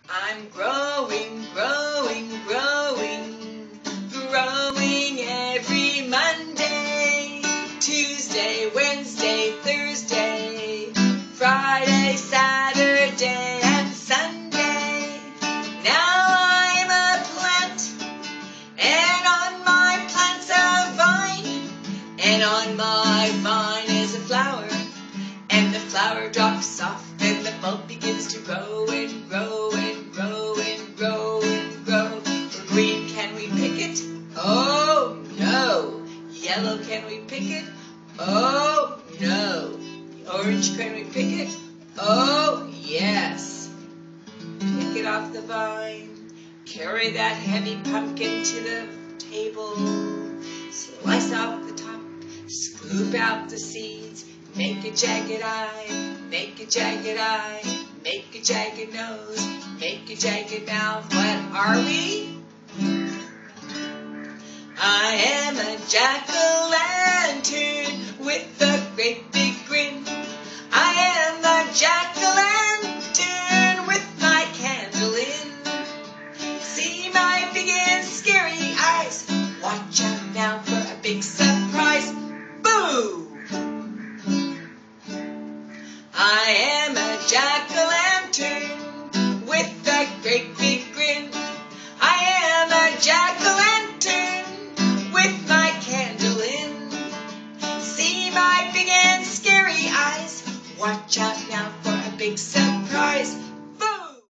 I'm growing, growing, growing, growing every Monday, Tuesday, Wednesday, Thursday, Friday, Saturday, and Sunday. Now I'm a plant, and on my plant's a vine, and on my vine is a flower, and the flower drops off, and the bulb begins to grow and grow and grow and grow and grow. Green, can we pick it? Oh no. Yellow, can we pick it? Oh no. Orange, can we pick it? Oh yes. Pick it off the vine. Carry that heavy pumpkin to the table. Slice off the top. Scoop out the seeds. Make a jagged eye. Make a jagged eye. Make a jagged nose. Make a jagged mouth. What are we? I am a jack-o'-lantern with a great big grin. I am a jack-o'-lantern with my candle in. See my big and scary eyes. Watch out now for a big surprise. Boo! I am a jack-o'-lantern with a great big grin. I am a jack